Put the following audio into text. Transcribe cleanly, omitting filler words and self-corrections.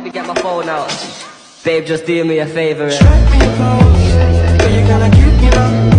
me get my phone out. Babe, just do me a favor. Strike me a pose, are you gonna keep me up?